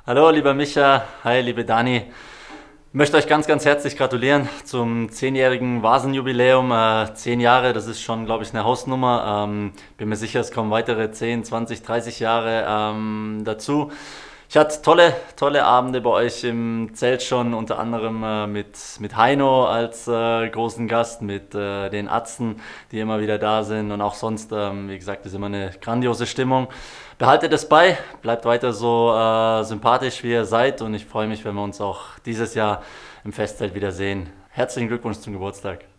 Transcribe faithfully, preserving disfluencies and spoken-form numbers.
Hallo, lieber Micha, hi, liebe Dani. Ich möchte euch ganz, ganz herzlich gratulieren zum zehnjährigen Vasen-Jubiläum. Äh, zehn Jahre, das ist schon, glaube ich, eine Hausnummer. Ähm, bin mir sicher, es kommen weitere zehn, zwanzig, dreißig Jahre ähm, dazu. Ich hatte tolle, tolle Abende bei euch im Zelt schon, unter anderem äh, mit, mit Heino als äh, großen Gast, mit äh, den Atzen, die immer wieder da sind und auch sonst, ähm, wie gesagt, ist immer eine grandiose Stimmung. Behaltet es bei, bleibt weiter so äh, sympathisch, wie ihr seid, und ich freue mich, wenn wir uns auch dieses Jahr im Festzelt wiedersehen. Herzlichen Glückwunsch zum Geburtstag.